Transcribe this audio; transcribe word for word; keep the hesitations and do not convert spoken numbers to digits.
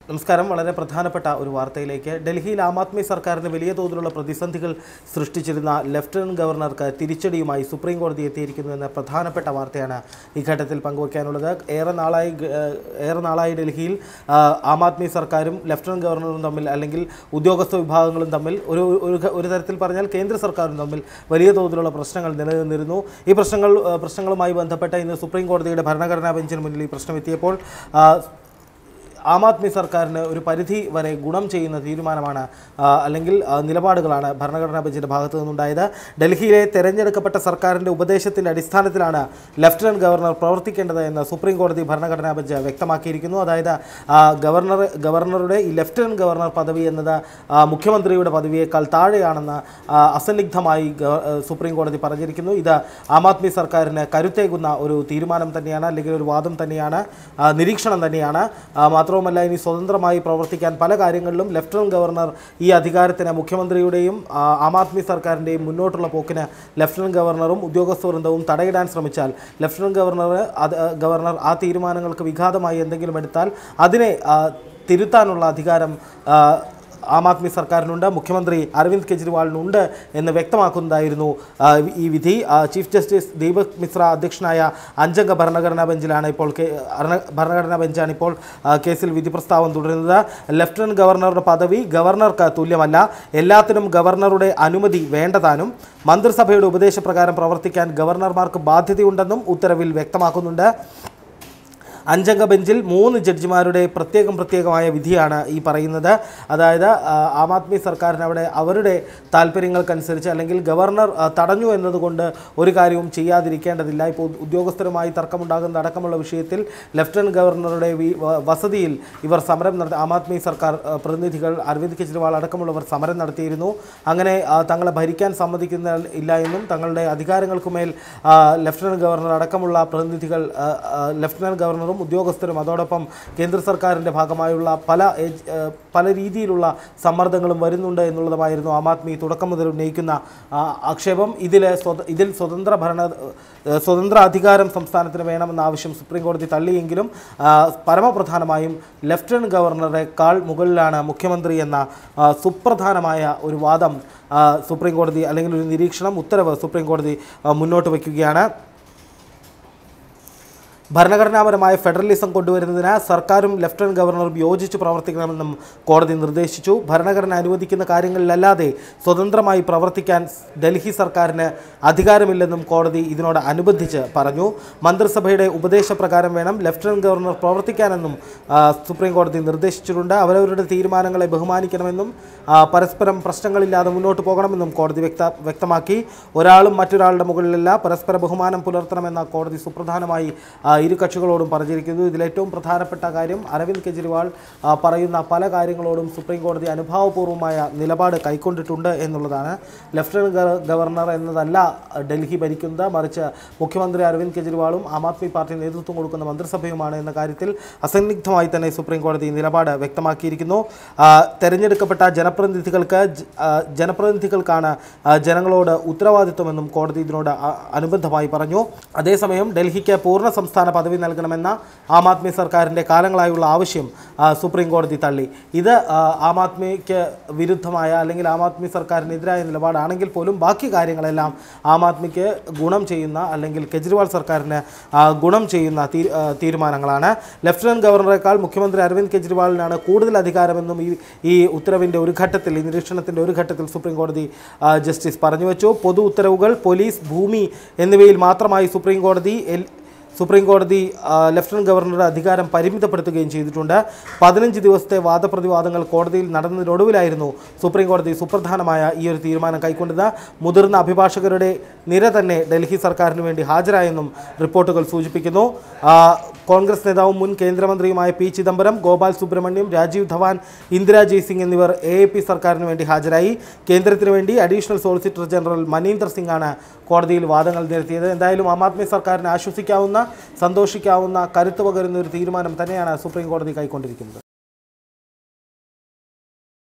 നമസ്കാരം. വളരെ പ്രധാനപ്പെട്ട ഒരു വാർത്തയിലേക്ക്. ഡൽഹിയിൽ ആം ആദ്മി സർക്കാരിന് വലിയ തോതിലുള്ള പ്രതിസന്ധികൾ സൃഷ്ടിച്ചിരുന്ന ലഫ്റ്റനന്റ് ഗവർണർക്ക് തിരിച്ചടിയുമായി സുപ്രീം കോടതി എത്തിയിരിക്കുന്നു എന്ന പ്രധാനപ്പെട്ട വാർത്തയാണ് ഈ ഘട്ടത്തിൽ പങ്കുവയ്ക്കാനുള്ളത്. ഏറെ നാളായി ഏറെ നാളായി ഡൽഹിയിൽ ആം ആദ്മി സർക്കാരും ലഫ്റ്റനന്റ് ഗവർണറും തമ്മിൽ, അല്ലെങ്കിൽ ഉദ്യോഗസ്ഥ വിഭാഗങ്ങളും തമ്മിൽ, ഒരു ഒരു തരത്തിൽ പറഞ്ഞാൽ കേന്ദ്ര സർക്കാരും തമ്മിൽ വലിയ തോതിലുള്ള പ്രശ്നങ്ങൾ നിലനിന്നിരുന്നു. ഈ പ്രശ്നങ്ങൾ പ്രശ്നങ്ങളുമായി ബന്ധപ്പെട്ട് ഇന്ന് സുപ്രീം കോടതിയുടെ ഭരണഘടനാ ബെഞ്ചിന് മുന്നിൽ ഈ പ്രശ്നം എത്തിയപ്പോൾ ആം ആദ്മി സർക്കാരിന് ഒരു പരിധി വരെ ഗുണം ചെയ്യുന്ന തീരുമാനമാണ് അല്ലെങ്കിൽ നിലപാടുകളാണ് ഭരണഘടനാ ബെഞ്ചിൻ്റെ ഭാഗത്തു നിന്നുണ്ടായത്. ഡൽഹിയിലെ തെരഞ്ഞെടുക്കപ്പെട്ട സർക്കാരിൻ്റെ ഉപദേശത്തിൻ്റെ അടിസ്ഥാനത്തിലാണ് ലഫ്റ്റനന്റ് ഗവർണർ പ്രവർത്തിക്കേണ്ടത് എന്ന് സുപ്രീം കോടതി ഭരണഘടനാ ബെഞ്ച് വ്യക്തമാക്കിയിരിക്കുന്നു. അതായത് ഗവർണർ ഗവർണറുടെ ഈ ലഫ്റ്റനന്റ് ഗവർണർ പദവി എന്നത് മുഖ്യമന്ത്രിയുടെ പദവിയേക്കാൾ താഴെയാണെന്ന് അസന്നിഗ്ധമായി സുപ്രീം കോടതി പറഞ്ഞിരിക്കുന്നു. ഇത് ആം ആദ്മി സർക്കാരിന് കരുത്തേകുന്ന ഒരു തീരുമാനം തന്നെയാണ്, അല്ലെങ്കിൽ ഒരു വാദം തന്നെയാണ്, നിരീക്ഷണം തന്നെയാണ്. മാത്രം ല്ല ഇനി സ്വതന്ത്രമായി പ്രവർത്തിക്കാൻ പല കാര്യങ്ങളിലും ലഫ്റ്റനന്റ് ഗവർണർ ഈ അധികാരത്തിന് മുഖ്യമന്ത്രിയുടെയും ആം ആദ്മി സർക്കാരിൻ്റെയും മുന്നോട്ടുള്ള പോക്കിന് ലഫ്റ്റനന്റ് ഗവർണറും ഉദ്യോഗസ്ഥ വൃന്ദവും തടയിടാൻ ശ്രമിച്ചാൽ ലഫ്റ്റനന്റ് ഗവർണർ ഗവർണർ ആ തീരുമാനങ്ങൾക്ക് വിഘാതമായി എന്തെങ്കിലും എടുത്താൽ അതിനെ തിരുത്താനുള്ള അധികാരം ആം ആദ്മി സർക്കാരിനുണ്ട്, മുഖ്യമന്ത്രി അരവിന്ദ് കെജ്രിവാളിനുണ്ട് എന്ന് വ്യക്തമാക്കുന്നതായിരുന്നു ഈ വിധി. ചീഫ് ജസ്റ്റിസ് ദീപക് മിശ്ര അധ്യക്ഷനായ അഞ്ചംഗ ഭരണഘടനാ ബെഞ്ചിലാണ് ഇപ്പോൾ ഭരണഘടനാ ബെഞ്ചാണ് ഇപ്പോൾ കേസിൽ വിധി പ്രസ്താവം തുടരുന്നത്. ലഫ്റ്റനന്റ് ഗവർണറുടെ പദവി ഗവർണർക്ക് തുല്യമല്ല, എല്ലാത്തിനും ഗവർണറുടെ അനുമതി വേണ്ടതാനും മന്ത്രിസഭയുടെ ഉപദേശപ്രകാരം പ്രവർത്തിക്കാൻ ഗവർണർമാർക്ക് ബാധ്യതയുണ്ടെന്നും ഉത്തരവിൽ വ്യക്തമാക്കുന്നുണ്ട്. അഞ്ചംഗ ബെഞ്ചിൽ മൂന്ന് ജഡ്ജിമാരുടെ പ്രത്യേകം പ്രത്യേകമായ വിധിയാണ് ഈ പറയുന്നത്. അതായത് ആം ആദ്മി സർക്കാരിന് അവിടെ അവരുടെ താല്പര്യങ്ങൾക്കനുസരിച്ച്, അല്ലെങ്കിൽ ഗവർണർ തടഞ്ഞു എന്നതുകൊണ്ട് ഒരു കാര്യവും ചെയ്യാതിരിക്കേണ്ടതില്ല. ഇപ്പോൾ ഉദ്യോഗസ്ഥരുമായി തർക്കമുണ്ടാകുന്ന അടക്കമുള്ള വിഷയത്തിൽ ലഫ്റ്റനന്റ് ഗവർണറുടെ വസതിയിൽ ഇവർ സമരം നടത്തി ആം ആദ്മി സർക്കാർ പ്രതിനിധികൾ അരവിന്ദ് കെജ്രിവാൾ അടക്കമുള്ളവർ സമരം നടത്തിയിരുന്നു. അങ്ങനെ തങ്ങളെ ഭരിക്കാൻ സമ്മതിക്കുന്ന ഇല്ല എന്നും തങ്ങളുടെ അധികാരങ്ങൾക്കുമേൽ ലഫ്റ്റനന്റ് ഗവർണർ അടക്കമുള്ള പ്രതിനിധികൾ ലഫ്റ്റനന്റ് ഗവർണറും ഉദ്യോഗസ്ഥരും അതോടൊപ്പം കേന്ദ്ര സർക്കാരിൻ്റെ ഭാഗമായുള്ള പല പല രീതിയിലുള്ള സമ്മർദ്ദങ്ങളും വരുന്നുണ്ട് എന്നുള്ളതുമായിരുന്നു ആം ആദ്മി തുടക്കം മുതൽ ഉന്നയിക്കുന്ന ആക്ഷേപം. ഇതിൽ ഇതിൽ സ്വതന്ത്ര ഭരണ സ്വതന്ത്ര അധികാരം സംസ്ഥാനത്തിന് വേണമെന്ന ആവശ്യം സുപ്രീം കോടതി തള്ളിയെങ്കിലും പരമപ്രധാനമായും ലഫ്റ്റനന്റ് ഗവർണറേക്കാൾ മുകളിലാണ് മുഖ്യമന്ത്രി എന്ന സുപ്രധാനമായ ഒരു വാദം സുപ്രീം കോടതി, അല്ലെങ്കിൽ ഒരു നിരീക്ഷണം, ഉത്തരവ് സുപ്രീം കോടതി മുന്നോട്ട് വയ്ക്കുകയാണ്. ഭരണഘടനാപരമായ ഫെഡറലിസം കൊണ്ടുവരുന്നതിന് സർക്കാരും ലഫ്റ്റനന്റ് ഗവർണറും യോജിച്ച് പ്രവർത്തിക്കണമെന്നും കോടതി നിർദ്ദേശിച്ചു. ഭരണഘടന അനുവദിക്കുന്ന കാര്യങ്ങളിലല്ലാതെ സ്വതന്ത്രമായി പ്രവർത്തിക്കാൻ ഡൽഹി സർക്കാരിന് അധികാരമില്ലെന്നും കോടതി ഇതിനോട് അനുബന്ധിച്ച് പറഞ്ഞു. മന്ത്രിസഭയുടെ ഉപദേശപ്രകാരം വേണം ലഫ്റ്റനന്റ് ഗവർണർ പ്രവർത്തിക്കാനെന്നും സുപ്രീം കോടതി നിർദ്ദേശിച്ചിട്ടുണ്ട്. അവരവരുടെ തീരുമാനങ്ങളെ ബഹുമാനിക്കണമെന്നും പരസ്പരം പ്രശ്നങ്ങളില്ലാതെ മുന്നോട്ട് പോകണമെന്നും കോടതി വ്യക്ത വ്യക്തമാക്കി ഒരാളും മറ്റൊരാളുടെ മുകളിലല്ല, പരസ്പര ബഹുമാനം പുലർത്തണമെന്ന കോടതി സുപ്രധാനമായി ഇരു കക്ഷികളോടും പറഞ്ഞിരിക്കുന്നു. ഇതിലേറ്റവും പ്രധാനപ്പെട്ട കാര്യം അരവിന്ദ് കെജ്രിവാൾ പറയുന്ന പല കാര്യങ്ങളോടും സുപ്രീം കോടതി അനുഭാവപൂർവമായ നിലപാട് കൈക്കൊണ്ടിട്ടുണ്ട് എന്നുള്ളതാണ്. ലഫ്റ്റനന്റ് ഗവർണർ എന്നതല്ല ഡൽഹി ഭരിക്കുന്നത്, മറിച്ച് മുഖ്യമന്ത്രി അരവിന്ദ് കെജ്രിവാളും ആം ആദ്മി പാർട്ടി നേതൃത്വം കൊടുക്കുന്ന മന്ത്രിസഭയുമാണ് എന്ന കാര്യത്തിൽ അസന്നിഗ്ധമായി തന്നെ സുപ്രീം കോടതി നിലപാട് വ്യക്തമാക്കിയിരിക്കുന്നു. തെരഞ്ഞെടുക്കപ്പെട്ട ജനപ്രതിനിധികൾക്ക് ജനപ്രതിനിധികൾക്കാണ് ജനങ്ങളോട് ഉത്തരവാദിത്വമെന്നും കോടതി ഇതിനോട് അനുബന്ധമായി പറഞ്ഞു. അതേസമയം ഡൽഹിക്ക് പൂർണ്ണ സംസ്ഥാന പദവി നൽകണമെന്ന ആം ആദ്മി സർക്കാരിൻ്റെ കാലങ്ങളായുള്ള ആവശ്യം സുപ്രീം കോടതി തള്ളി. ഇത് ആം ആദ്മിക്ക് വിരുദ്ധമായ, അല്ലെങ്കിൽ ആം ആദ്മി സർക്കാരിനെതിരായ നിലപാടാണെങ്കിൽ പോലും ബാക്കി കാര്യങ്ങളെല്ലാം ആം ആദ്മിക്ക് ഗുണം ചെയ്യുന്ന, അല്ലെങ്കിൽ കെജ്രിവാൾ സർക്കാരിന് ഗുണം ചെയ്യുന്ന തീരുമാനങ്ങളാണ്. ലഫ്റ്റനന്റ് ഗവർണറേക്കാൾ മുഖ്യമന്ത്രി അരവിന്ദ് കെജ്രിവാളിനാണ് കൂടുതൽ അധികാരമെന്നും ഈ ഈ ഉത്തരവിൻ്റെ ഒരു ഘട്ടത്തിൽ, ഈ നിരീക്ഷണത്തിൻ്റെ ഒരു ഘട്ടത്തിൽ സുപ്രീം കോടതി ജസ്റ്റിസ് പറഞ്ഞു വെച്ചു. പൊതു ഉത്തരവുകൾ, പോലീസ്, ഭൂമി എന്നിവയിൽ മാത്രമായി സുപ്രീം കോടതി സുപ്രീം കോടതി ലഫ്റ്റനന്റ് ഗവർണറുടെ അധികാരം പരിമിതപ്പെടുത്തുകയും ചെയ്തിട്ടുണ്ട്. പതിനഞ്ച് ദിവസത്തെ വാദപ്രതിവാദങ്ങൾ കോടതിയിൽ നടന്നതിനൊടുവിലായിരുന്നു സുപ്രീം കോടതി സുപ്രധാനമായ ഈ ഒരു തീരുമാനം കൈക്കൊണ്ടത്. മുതിർന്ന അഭിഭാഷകരുടെ നിര തന്നെ ഡൽഹി സർക്കാരിന് വേണ്ടി ഹാജരായെന്നും റിപ്പോർട്ടുകൾ സൂചിപ്പിക്കുന്നു. കോൺഗ്രസ് നേതാവും മുൻ കേന്ദ്രമന്ത്രിയുമായ പി ചിദംബരം, ഗോപാൽ സുബ്രഹ്മണ്യം, രാജീവ് ധവാൻ, ഇന്ദിരാ ജയ്സിംഗ് എന്നിവർ എ എ പി സർക്കാരിന് വേണ്ടി ഹാജരായി. കേന്ദ്രത്തിന് വേണ്ടി അഡീഷണൽ സോളിസിറ്റർ ജനറൽ മനീന്ദർ സിംഗാണ് കോടതിയിൽ വാദങ്ങൾ നിരത്തിയത്. എന്തായാലും ആം ആദ്മി സർക്കാരിന് ആശ്വസിക്കാവുന്ന, സന്തോഷിക്കാവുന്ന, കരുത്ത് പകരുന്ന ഒരു തീരുമാനം തന്നെയാണ് സുപ്രീം കോടതി കൈക്കൊണ്ടിരിക്കുന്നത്.